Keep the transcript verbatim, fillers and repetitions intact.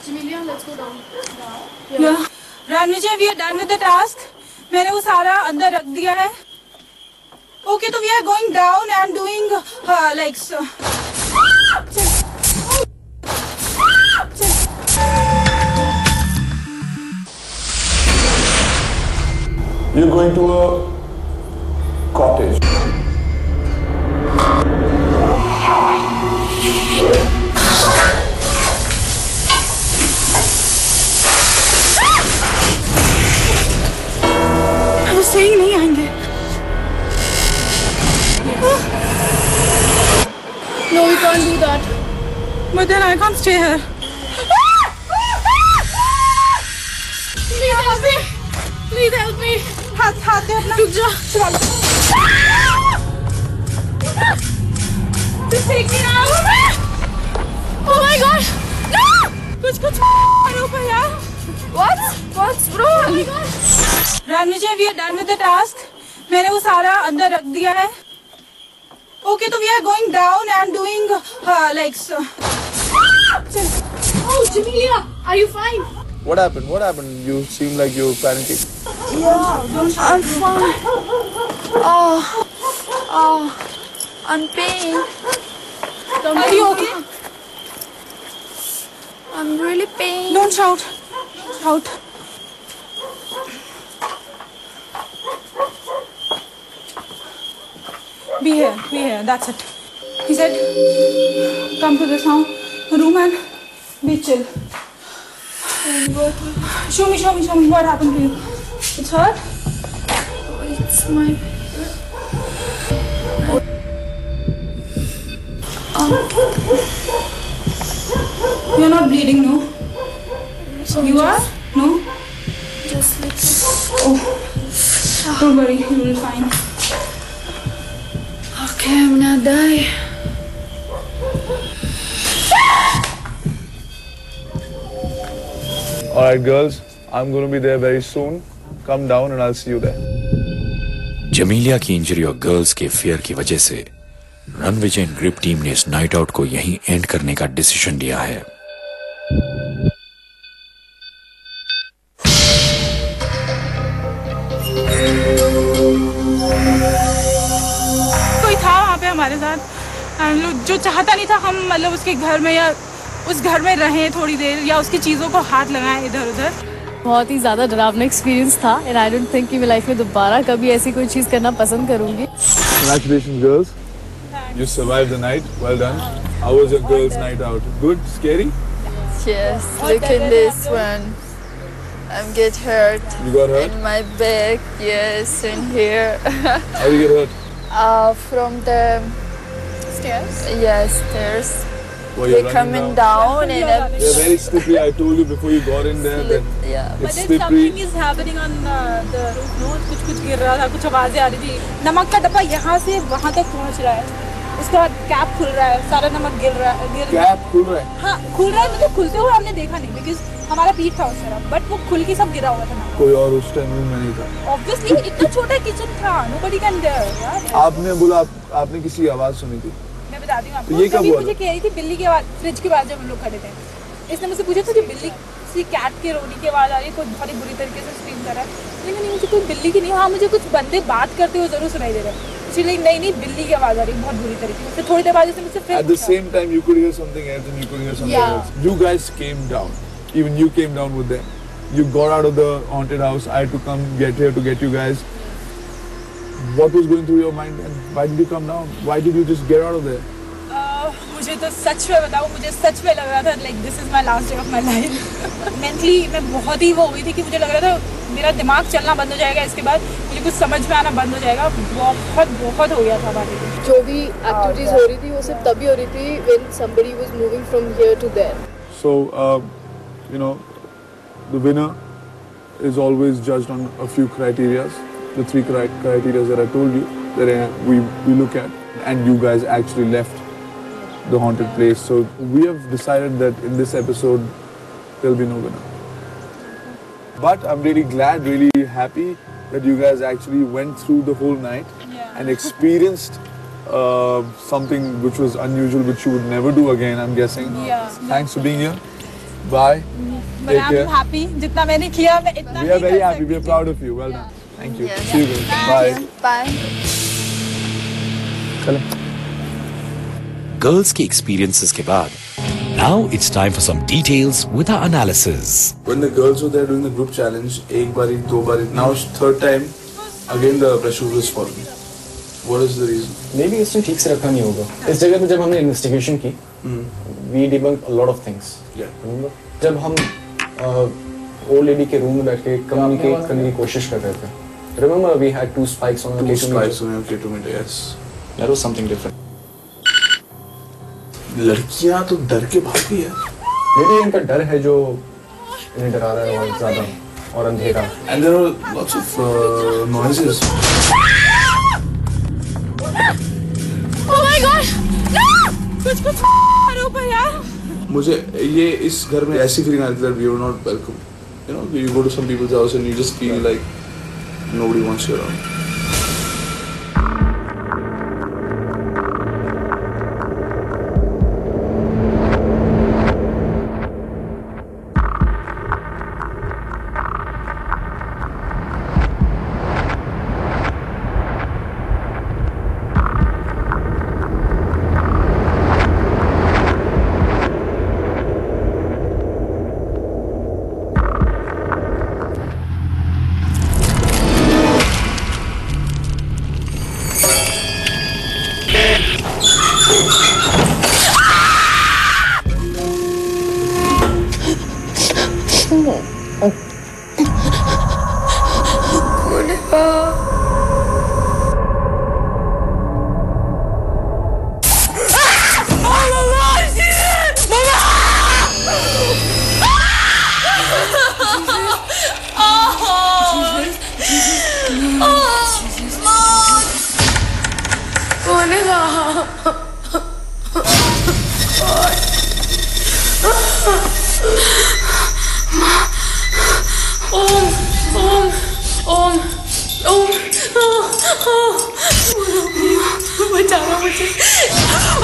Jamelia, let's go down. Yeah. yeah. Ranvija, we are done with the task. मैंने वो सारा अंदर रख दिया है. Okay, so we are going down and doing uh, like so. You're going to a cottage. I was saying नहीं आएंगे. No, we can't do that. But then I can't stay here. Please help me. Please help me. हाथ हाथ दे अपना. रुक जा. Just take me out. Oh my God. No. कुछ कुछ करो पर यार. What? What's wrong? Oh my God. Ranvija, we are done with the task. मैंने वो सारा अंदर रख दिया है. Okay, so we are going down and doing uh, like so. Oh, Jamelia, are you fine? What happened? What happened? You seem like you're panicking. Yeah, don't I'm fine. Oh, oh, I'm pain. Don't Are you okay? I'm really pain. Don't shout. Shout. Be here, be here, that's it. He said, come to this now, room and be chill. Show me, show me, show me what happened to you. It's hurt? It's my... Oh. You're not bleeding, no? So you are? No? Just little. Oh, don't worry, you will be fine. Okay, I'm gonna die. Alright girls, I'm going to be there very soon. Come down and I'll see you there. जमीलिया की injury और girls के fair की वजह से Ranvijay and grip team ने इस night out को यहीं एंड करने का डिसीजन लिया है. कोई था वहाँ पे हमारे साथ जो चाहता नहीं था हम मतलब उसके घर में या उस घर में रहें थोड़ी देर या उसकी चीज़ों को हाथ लगाएं इधर उधर. बहुत ही ज़्यादा डरावना एक्सपीरियंस था एंड आई डोंट थिंक कि मैं लाइफ में दोबारा कभी ऐसी कोई चीज़ करना पसंद करूँगी. Congratulations girls. You survived the night. Well done. How was your girls' night out? Good? Scary? Yes. Look at this one. I'm get hurt. You got hurt? In my back. Yes, in here. How did you get hurt? Uh, from the stairs. Yes, stairs. Well, they're coming down, down and yeah, they're very slippery. I told you before you got in there that yeah. it's but slippery. Something is happening on uh, the roof. No, कुछ कुछ गिर रहा था, कुछ आवाजें आ रही थी. नमक का डब्बा यहाँ से वहाँ तक पहुँच रहा है. उसके बाद कैप खुल रहा है, सारा नमक गिर रहा है. गिर कैप खुल रहा है? हाँ, खुल रहा है. मतलब खुलते हुए हमने देखा नहीं, because हमारा पीठ था उस तरफ. बट वो खुल के सब गिरा हुआ था. कोई और उस टाइम रूम में नहीं था. Obviously, इतना छोटा किचन था. Nobody can dare. यार. आपने बोला आप, आपने किसी आवाज सुनी थी? मैं बता दी हूँ आपको. तो ये कब हुआ? मुझे कह रही थी बिल्ली की आवाज फ्रिज के बाद जब हम लोग खड़े थे. इसने मुझसे पूछा था कि बिल्ली सी कैट के रोने की आवाज आ रही है, कोई बहुत ही बुरी तरीके से स्क्रीम कर रहा है. लेकिन नहीं, मुझे कोई बिल्ली की नहीं. हाँ, मुझे कुछ बंदे बात करते हुए जरूर सुनाई दे रहे हैं. इसलिए नहीं नहीं बिल्ली की आवाज आ रही है बहुत बुरी तरीके से. थोड़ी देर बाद इसने मुझसे फिर At the same time you could hear something else and you could hear something yeah. else. You guys came down. Even you came down with them. You got out of the haunted house. I had to come get here to get you guys. What was going through your mind and why did you come down? Why did you just get out of there? मुझे तो सच में बताऊँ, मुझे सच में लग रहा था like this is my last day of my life. Mentally मैं बहुत ही वो हुई थी कि मुझे लग रहा था मेरा दिमाग चलना बंद हो जाएगा. इसके बाद मुझे कुछ समझ में आना बंद हो जाएगा. बहुत बहुत हो गया था हमारे लिए. जो भी एक्टिविटीज हो रही थी वो सिर्फ तभी हो रही थी when somebody was moving from here to there. So uh, you know the winner is always judged on a few criteria. The three criteria that I told you that we we look at, and you guys actually left the haunted place. So we have decided that in this episode there'll be no winner. But I'm really glad, really happy that you guys actually went through the whole night yeah. and experienced uh, something which was unusual, which you would never do again, I'm guessing. Yeah. Thanks for being here. Bye. But Take I'm care. happy. जितना मैंने किया मैं इतना We are ही very कर happy. We are सकती proud of you. Well done. Thank you. Yeah. See you guys. Bye. Bye. चलो. Girls के एक्सपीरियंसेस के बाद now it's time for some details with our analysis. When the girls were there doing the group challenge, एक बारी, दो बारी, now third time, again the pressure was falling. What is the reason? Maybe इसने ठीक से रखा नहीं होगा. इस जगह पे जब हमने इन्वेस्टिगेशन की, we debunked a lot of things. Yeah. Remember? जब हम ओल्ड लेडी के रूम में बैठ के कम्युनिकेट करने की कोशिश कर रहे थे. Remember we had two spikes on our Two K two spikes meter. on your K two meter, yes. That was something different. लड़कियां तो डर के भागी है. Maybe इनका डर है जो इन्हें डरा रहा है और ज़्यादा और अंधेरा. And there were lots of uh, noises. Oh my God! No! कुछ कुछ करो पर यार. मुझे ये इस घर में ऐसी फीलिंग आ रही थी that we were not welcome. You know, you go to some people's house and you just feel like nobody wants you around. बचाना मुझे.